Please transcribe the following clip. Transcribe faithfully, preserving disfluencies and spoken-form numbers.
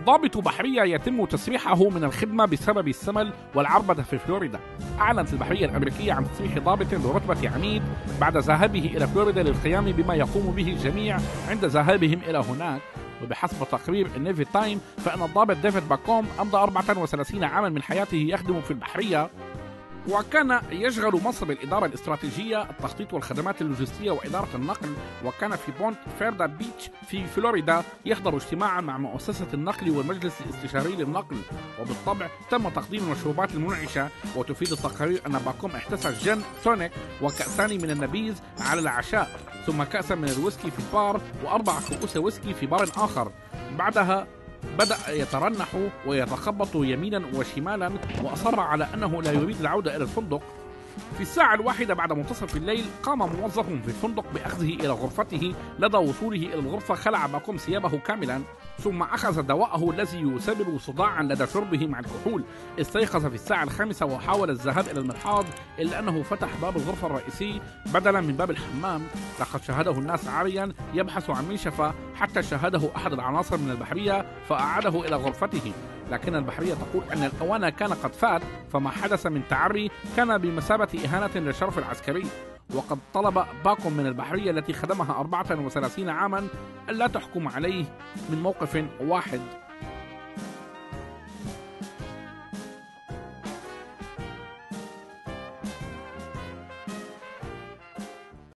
ضابط بحرية يتم تسريحه من الخدمة بسبب السمل والعربدة في فلوريدا. أعلنت البحرية الأمريكية عن تسريح ضابط برتبة عميد بعد ذهابه إلى فلوريدا للقيام بما يقوم به الجميع عند ذهابهم إلى هناك. وبحسب تقرير النيفي تايم فإن الضابط ديفيد باكوم أمضى أربعة وثلاثين عاما من حياته يخدم في البحرية، وكان يشغل منصب الإدارة الاستراتيجية، التخطيط والخدمات اللوجستية وإدارة النقل، وكان في بونت فيردا بيتش في فلوريدا يحضر اجتماعا مع مؤسسة النقل والمجلس الاستشاري للنقل. وبالطبع تم تقديم المشروبات المنعشة، وتفيد التقارير أن باكوم احتسى جن تونيك وكأسان من النبيذ على العشاء، ثم كأسا من الويسكي في بار وأربع كؤوس ويسكي في بار آخر. بعدها بدأ يترنح ويتخبط يمينا وشمالا، وأصر على أنه لا يريد العودة إلى الفندق. في الساعة الواحدة بعد منتصف الليل قام موظف في الفندق بأخذه إلى غرفته. لدى وصوله إلى الغرفة خلع باكوم ثيابه كاملا، ثم أخذ دواءه الذي يسبب صداعا لدى شربه مع الكحول. استيقظ في الساعة الخامسة وحاول الذهاب إلى المرحاض، إلا أنه فتح باب الغرفة الرئيسي بدلا من باب الحمام. لقد شاهده الناس عاريا يبحث عن منشفة، حتى شاهده أحد العناصر من البحرية فأعاده إلى غرفته. لكن البحرية تقول أن الأوان كان قد فات، فما حدث من تعري كان بمثابة إهانة للشرف العسكري. وقد طلب باكوم من البحرية التي خدمها أربعة وثلاثين عاما ألا تحكم عليه من موقف واحد.